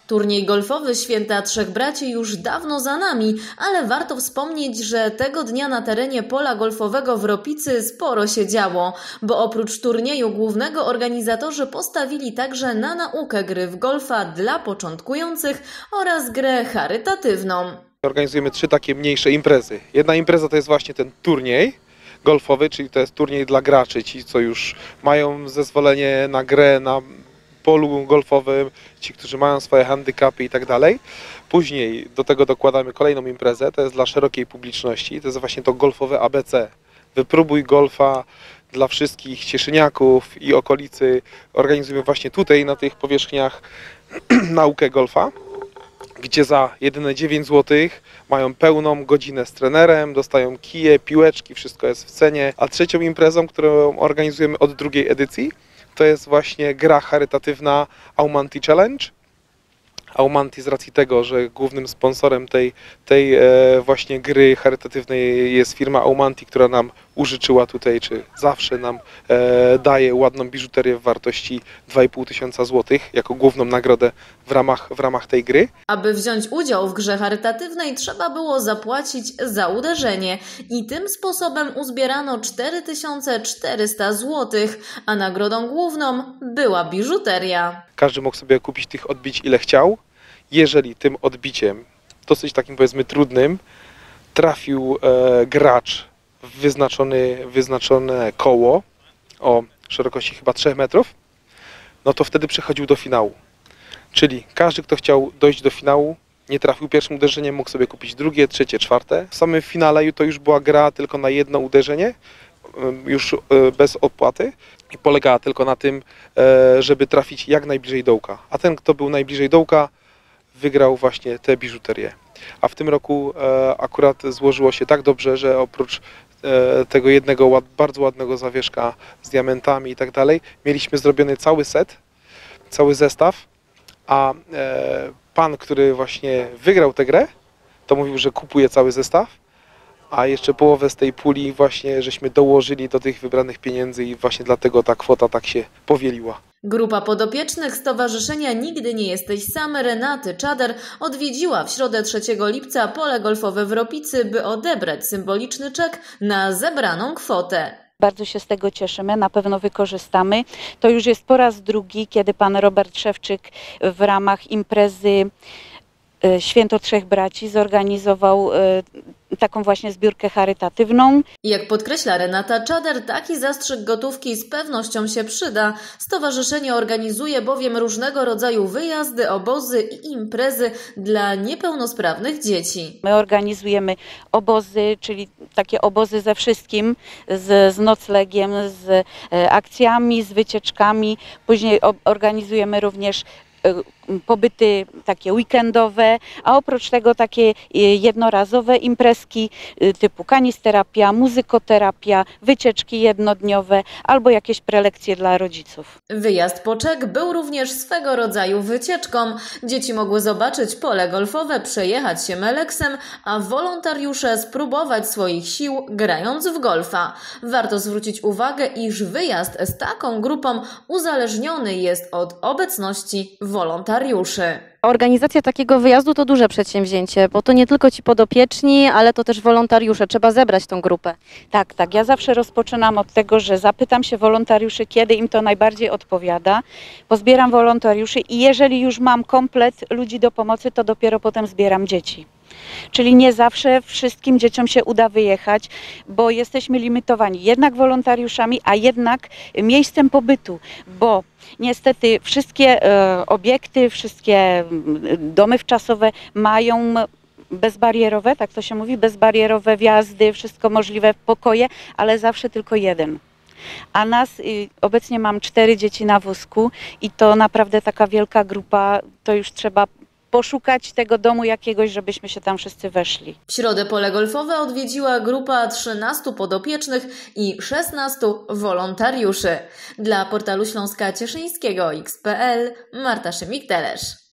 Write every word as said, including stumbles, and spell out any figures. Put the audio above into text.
Turniej golfowy Święta Trzech Braci już dawno za nami, ale warto wspomnieć, że tego dnia na terenie pola golfowego w Ropicy sporo się działo, bo oprócz turnieju głównego organizatorzy postawili także na naukę gry w golfa dla początkujących oraz grę charytatywną. Organizujemy trzy takie mniejsze imprezy. Jedna impreza to jest właśnie ten turniej golfowy, czyli to jest turniej dla graczy, ci co już mają zezwolenie na grę na polu golfowym, ci, którzy mają swoje handicapy i tak dalej. Później do tego dokładamy kolejną imprezę, to jest dla szerokiej publiczności, to jest właśnie to golfowe A B C. Wypróbuj golfa dla wszystkich cieszyniaków i okolicy. Organizujemy właśnie tutaj na tych powierzchniach naukę golfa, gdzie za jedyne dziewięć złotych mają pełną godzinę z trenerem, dostają kije, piłeczki, wszystko jest w cenie. A trzecią imprezą, którą organizujemy od drugiej edycji, to jest właśnie gra charytatywna Aumanti Challenge. Aumanti z racji tego, że głównym sponsorem tej, tej e, właśnie gry charytatywnej jest firma Aumanti, która nam użyczyła tutaj, czy zawsze nam e, daje ładną biżuterię w wartości dwa i pół tysiąca złotych jako główną nagrodę w ramach, w ramach tej gry. Aby wziąć udział w grze charytatywnej trzeba było zapłacić za uderzenie i tym sposobem uzbierano cztery tysiące czterysta złotych, a nagrodą główną była biżuteria. Każdy mógł sobie kupić tych odbić ile chciał. Jeżeli tym odbiciem, dosyć takim powiedzmy trudnym, trafił e, gracz w wyznaczony, wyznaczone koło o szerokości chyba trzech metrów, no to wtedy przechodził do finału. Czyli każdy, kto chciał dojść do finału, nie trafił pierwszym uderzeniem, mógł sobie kupić drugie, trzecie, czwarte. W samym finale to już była gra tylko na jedno uderzenie, już bez opłaty i polegała tylko na tym, żeby trafić jak najbliżej dołka. A ten, kto był najbliżej dołka, wygrał właśnie tę biżuterię. A w tym roku akurat złożyło się tak dobrze, że oprócz tego jednego bardzo ładnego zawieszka z diamentami i tak dalej, mieliśmy zrobiony cały set, cały zestaw, a pan, który właśnie wygrał tę grę, to mówił, że kupuje cały zestaw, a jeszcze połowę z tej puli właśnie żeśmy dołożyli do tych wybranych pieniędzy i właśnie dlatego ta kwota tak się powieliła. Grupa podopiecznych Stowarzyszenia Nigdy Nie Jesteś Sam Renaty Czader odwiedziła w środę trzeciego lipca pole golfowe w Ropicy, by odebrać symboliczny czek na zebraną kwotę. Bardzo się z tego cieszymy, na pewno wykorzystamy. To już jest po raz drugi, kiedy pan Robert Szewczyk w ramach imprezy Święto Trzech Braci zorganizował taką właśnie zbiórkę charytatywną. Jak podkreśla Renata Czader, taki zastrzyk gotówki z pewnością się przyda. Stowarzyszenie organizuje bowiem różnego rodzaju wyjazdy, obozy i imprezy dla niepełnosprawnych dzieci. My organizujemy obozy, czyli takie obozy ze wszystkim, z, z noclegiem, z akcjami, z wycieczkami. Później organizujemy również pobyty takie weekendowe, a oprócz tego takie jednorazowe imprezki typu kanisterapia, muzykoterapia, wycieczki jednodniowe albo jakieś prelekcje dla rodziców. Wyjazd po czek był również swego rodzaju wycieczką. Dzieci mogły zobaczyć pole golfowe, przejechać się meleksem, a wolontariusze spróbować swoich sił grając w golfa. Warto zwrócić uwagę, iż wyjazd z taką grupą uzależniony jest od obecności wolontariuszy. Organizacja takiego wyjazdu to duże przedsięwzięcie, bo to nie tylko ci podopieczni, ale to też wolontariusze. Trzeba zebrać tą grupę. Tak, tak. Ja zawsze rozpoczynam od tego, że zapytam się wolontariuszy, kiedy im to najbardziej odpowiada. Pozbieram wolontariuszy i jeżeli już mam komplet ludzi do pomocy, to dopiero potem zbieram dzieci. Czyli nie zawsze wszystkim dzieciom się uda wyjechać, bo jesteśmy limitowani jednak wolontariuszami, a jednak miejscem pobytu, bo niestety wszystkie e, obiekty, wszystkie domy wczasowe mają bezbarierowe, tak to się mówi, bezbarierowe wjazdy, wszystko możliwe, pokoje, ale zawsze tylko jeden. A nas y, obecnie mam cztery dzieci na wózku i to naprawdę taka wielka grupa, to już trzeba poszukać tego domu jakiegoś, żebyśmy się tam wszyscy weszli. W środę pole golfowe odwiedziła grupa trzynastu podopiecznych i szesnastu wolontariuszy. Dla portalu Śląska Cieszyńskiego X kropka pe el Marta Szymik-Telesz.